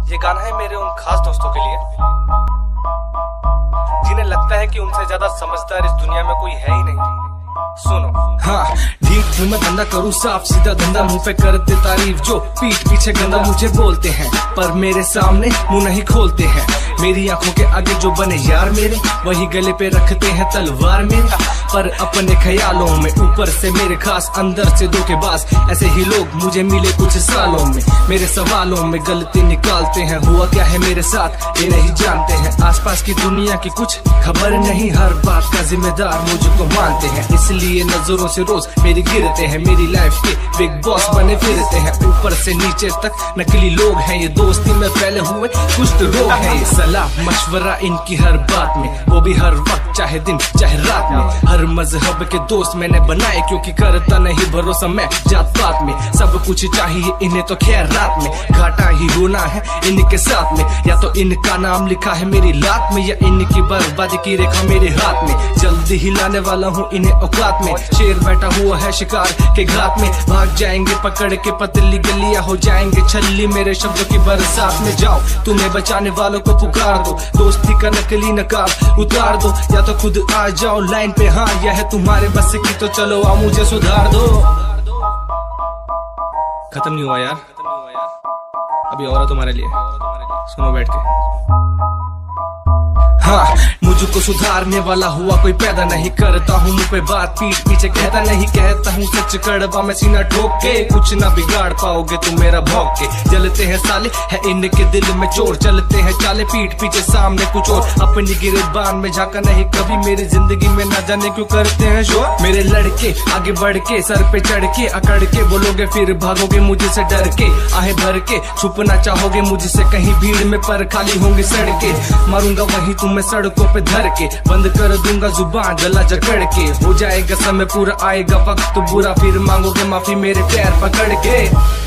ये गाना है मेरे उन खास दोस्तों के लिए जिन्हें लगता है कि उनसे ज्यादा समझदार इस दुनिया में कोई है ही नहीं। सुनो। हाँ ठीक हूँ मैं धंधा करूँ साफ सीधा धंधा, मुंह पे करते तारीफ जो पीठ पीछे गंदा मुझे बोलते हैं, पर मेरे सामने मुंह नहीं खोलते हैं। मेरी आंखों के आगे जो बने यार मेरे, वही गले पे रखते हैं तलवार मेरे, पर अपने ख्यालों में ऊपर से मेरे खास अंदर से धोखेबाज। ऐसे ही लोग मुझे मिले कुछ सालों में, मेरे सवालों में गलती निकालते हैं। हुआ क्या है मेरे साथ ये नहीं जानते हैं, आसपास की दुनिया की कुछ खबर नहीं, हर बात का जिम्मेदार मुझको मानते हैं। इसलिए नजरों से रोज मेरी गिरते हैं, मेरी लाइफ के बिग बॉस बने फिरते हैं। ऊपर से नीचे तक नकली लोग हैं, ये दोस्ती में फैले हुए कुछ तो रोग हैं। ये सलाह मशवरा इनकी हर बात में, वो भी हर वक्त चाहे दिन चाहे रात में। हर मजहब के दोस्त मैंने बनाए क्योंकि करता नहीं भरोसा मैं जात पात में। सब कुछ चाहिए इन्हें तो खैर रात में, घाटा ही होना है इनके साथ में। या तो इनका नाम लिखा है मेरी लात में, या इनकी बर्बादी की रेखा मेरे हाथ में। जल्दी ही लाने वाला हूँ इन्हें औकात में, शेर बैठा हुआ है शिकार के घात में। भाग जाएंगे पकड़ के पतली गलियां, हो जाएंगे छल्ली मेरे शब्दों की बरसात में। जाओ तुम्हें बचाने वालों को पुकार दो, दोस्ती का नकली नकाब उतार दो, या तो खुद आ जाओ लाइन पे। हाँ यह है तुम्हारे बस की तो चलो आओ मुझे सुधार दो। खत्म नहीं हुआ यार, अभी और है तुम्हारे लिए, सुनो बैठ के। हाँ मुझको सुधारने वाला हुआ कोई पैदा नहीं, करता हूँ मुंह पे बात पीठ पीछे कहता नहीं, कहता हूँ सच कड़वा मैं सीना ठोक के। कुछ ना बिगाड़ पाओगे तुम मेरा भौंक के, जलते हैं साले है इनके दिल में चोर, चलते हैं चाले पीठ पीछे सामने कुछ और। अपनी गिरबान में झांका नहीं कभी, मेरी जिंदगी में ना जाने क्यों करते हैं शोर। मेरे लड़के आगे बढ़ के सर पे चढ़ के अकड़ के बोलोगे, फिर भागोगे मुझे से डर के। आहे भर के छुपना चाहोगे मुझसे कहीं भीड़ में, पर खाली होंगी सड़के। मारूंगा वहीं तुम्हें सड़कों पे धर के, बंद कर दूंगा जुबान गला जकड़ के। हो जाएगा समय पूरा आएगा वक्त तो बुरा, फिर मांगोगे माफी मेरे पैर पकड़ के।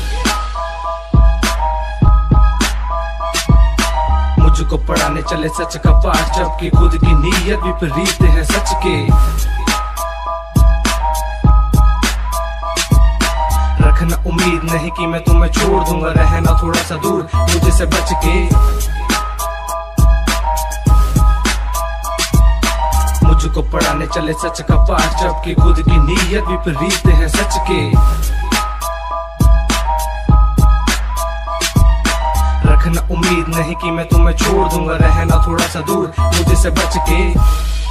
मुझको पढ़ाने चले सच का पाठ, जबकि खुद की नीयत विपरीत है सच के। रखना उम्मीद नहीं कि मैं तुम्हें छोड़ दूंगा, रहना थोड़ा सा दूर मुझे से बच के। मुझको पढ़ाने चले सच का पाठ, जबकि खुद की नीयत विपरीत है सच के। रखना उम्मीद नहीं कि मैं तुम्हें छोड़ दूंगा, रहना थोड़ा सा दूर मुझे से बच के।